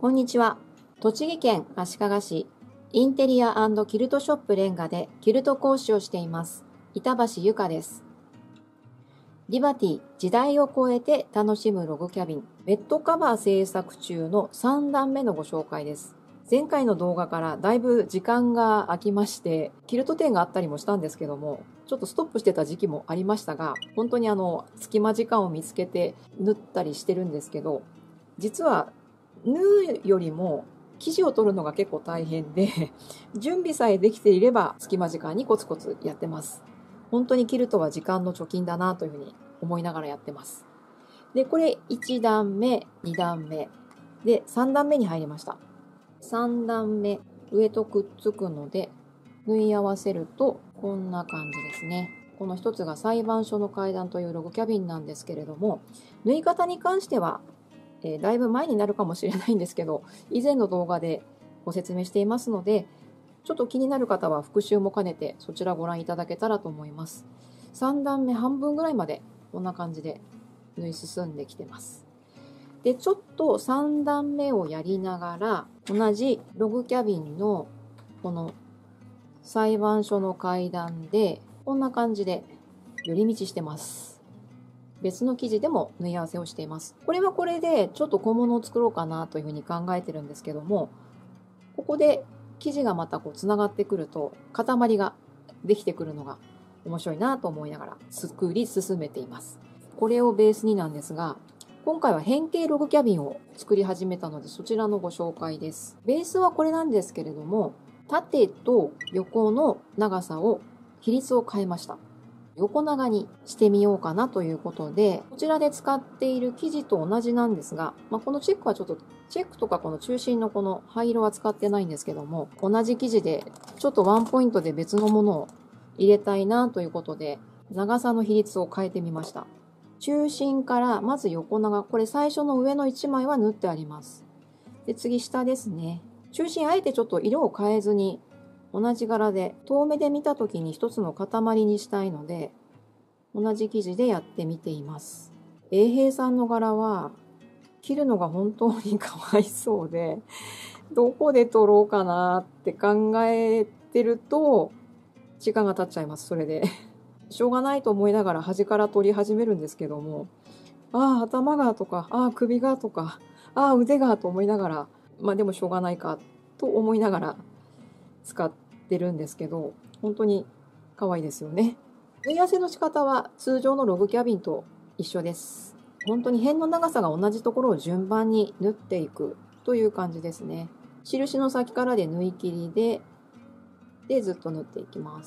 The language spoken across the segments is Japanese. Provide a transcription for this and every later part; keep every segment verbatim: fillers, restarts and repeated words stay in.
こんにちは。栃木県足利市インテリア&キルトショップレンガでキルト講師をしています板橋由香です。リバティ時代を超えて楽しむログキャビンベッドカバー制作中のさんだんめのご紹介です。前回の動画からだいぶ時間が空きましてキルト展があったりもしたんですけども、ちょっとストップしてた時期もありましたが、本当にあの隙間時間を見つけて縫ったりしてるんですけど、実は縫うよりも生地を取るのが結構大変で、準備さえできていれば隙間時間にコツコツやってます。本当にキルトは時間の貯金だなというふうに思いながらやってます。で、これいちだんめ、にだんめでさんだんめに入りました。さんだんめ、上とくっつくので縫い合わせるとこんな感じですね。この一つが裁判所の階段というログキャビンなんですけれども、縫い方に関してはえー、だいぶ前になるかもしれないんですけど、以前の動画でご説明していますので、ちょっと気になる方は復習も兼ねてそちらご覧いただけたらと思います。さんだんめ半分ぐらいまでこんな感じで縫い進んできてます。で、ちょっとさんだんめをやりながら、同じログキャビンのこの裁判所の階段でこんな感じで寄り道してます。別の生地でも縫い合わせをしています。これはこれでちょっと小物を作ろうかなというふうに考えてるんですけども、ここで生地がまたこうつながってくると塊ができてくるのが面白いなと思いながら作り進めています。これをベースになんですが、今回は変形ログキャビンを作り始めたのでそちらのご紹介です。ベースはこれなんですけれども、縦と横の長さを比率を変えました。横長にしてみようかなということで、こちらで使っている生地と同じなんですが、まあ、このチェックはちょっと、チェックとかこの中心のこの灰色は使ってないんですけども、同じ生地でちょっとワンポイントで別のものを入れたいなということで、長さの比率を変えてみました。中心からまず横長、これ最初の上のいちまいは縫ってあります。で、次下ですね。中心あえてちょっと色を変えずに、同じ柄で遠目で見た時に一つの塊にしたいので同じ生地でやってみています。永平さんの柄は切るのが本当にかわいそうで、どこで取ろうかなって考えてると時間が経っちゃいます。それでしょうがないと思いながら端から取り始めるんですけども、ああ頭がとか、ああ首がとか、ああ腕がと思いながら、まあでもしょうがないかと思いながら使ってるんですけど、本当に可愛いですよね。縫い合わせの仕方は通常のログキャビンと一緒です。本当に辺の長さが同じところを順番に縫っていくという感じですね。印の先からで縫い切りで、でずっと縫っていきます。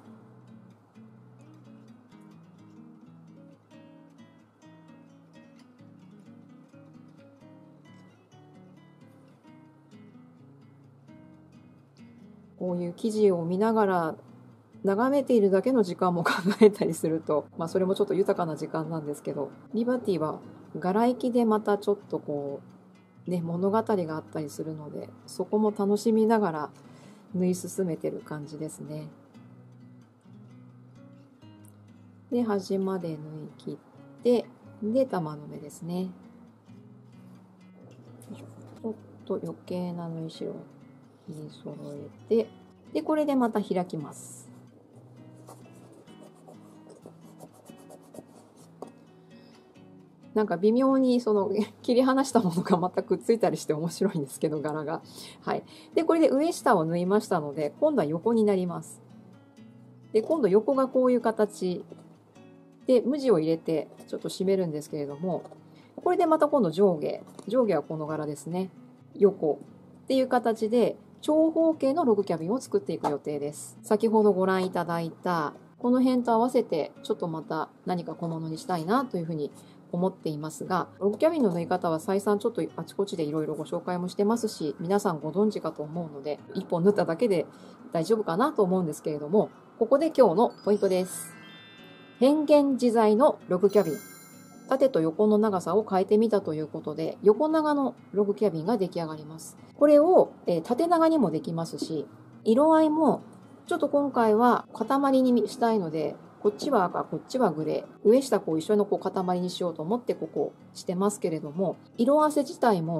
こういう生地を見ながら眺めているだけの時間も考えたりすると、まあそれもちょっと豊かな時間なんですけど、リバティは柄行きでまたちょっとこうね物語があったりするので、そこも楽しみながら縫い進めてる感じですね。で端まで縫い切って、で玉留めですね。ちょっと余計な縫い代を切り揃えて、でこれでまた開きます。なんか微妙にその切り離したものがまたくっついたりして面白いんですけど、柄が。はい。で、これで上下を縫いましたので、今度は横になります。で、今度横がこういう形で、無地を入れてちょっと締めるんですけれども、これでまた今度上下。上下はこの柄ですね。横っていう形で、長方形のログキャビンを作っていく予定です。先ほどご覧いただいた、この辺と合わせて、ちょっとまた何か小物にしたいなというふうに思っていますが、ログキャビンの縫い方は再三ちょっとあちこちでいろいろご紹介もしてますし、皆さんご存知かと思うので、いっぽん縫っただけで大丈夫かなと思うんですけれども、ここで今日のポイントです。変幻自在のログキャビン。縦と横の長さを変えてみたということで、横長のログキャビンが出来上がります。これを、えー、縦長にもできますし、色合いもちょっと今回は塊にしたいので、こっちは赤、こっちはグレー。上下こう一緒のこう塊にしようと思ってここしてますけれども、色合わせ自体も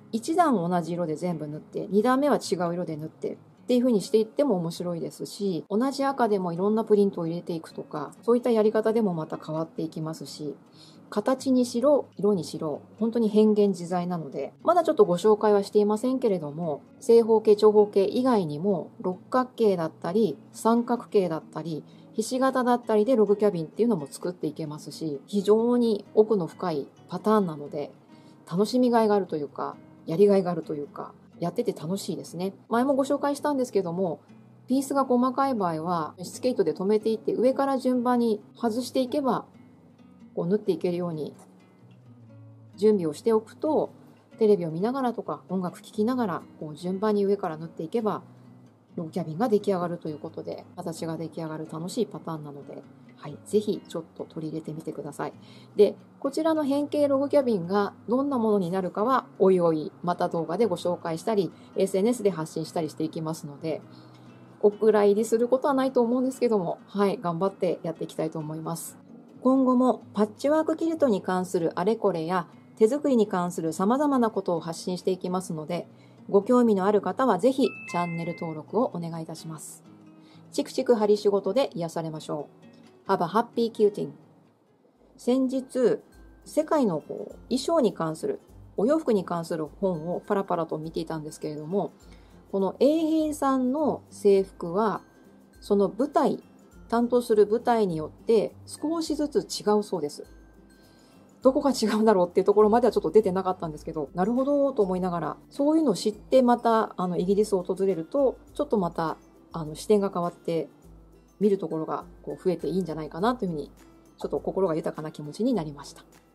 いち段同じ色で全部塗って、に段目は違う色で塗ってっていう風にしていっても面白いですし、同じ赤でもいろんなプリントを入れていくとか、そういったやり方でもまた変わっていきますし、形にしろ、色にしろ、本当に変幻自在なので、まだちょっとご紹介はしていませんけれども、正方形、長方形以外にも、六角形だったり、三角形だったり、ひし形だったりでログキャビンっていうのも作っていけますし、非常に奥の深いパターンなので、楽しみがいがあるというか、やりがいがあるというか、やってて楽しいですね。前もご紹介したんですけども、ピースが細かい場合は、スケートで留めていって上から順番に外していけば、こう縫っていけるように準備をしておくと、テレビを見ながらとか音楽聴きながら、こう順番に上から縫っていけば、ログキャビンが出来上がるということで、形が出来上がる楽しいパターンなので、はい、ぜひちょっと取り入れてみてください。で、こちらの変形ログキャビンがどんなものになるかは、おいおい、また動画でご紹介したり、エスエヌエス で発信したりしていきますので、お蔵入りすることはないと思うんですけども、はい、頑張ってやっていきたいと思います。今後もパッチワークキルトに関するあれこれや、手作りに関する様々なことを発信していきますので、ご興味のある方はぜひチャンネル登録をお願いいたします。チクチク針仕事で癒されましょう。Have a happy quilting。先日、世界のこう衣装に関する、お洋服に関する本をパラパラと見ていたんですけれども、この永平さんの制服は、その舞台、担当する舞台によって少しずつ違うそうです。どこが違うんだろうっていうところまではちょっと出てなかったんですけど、なるほどと思いながら、そういうのを知ってまたあのイギリスを訪れると、ちょっとまたあの視点が変わって見るところがこう増えていいんじゃないかなというふうに、ちょっと心が豊かな気持ちになりました。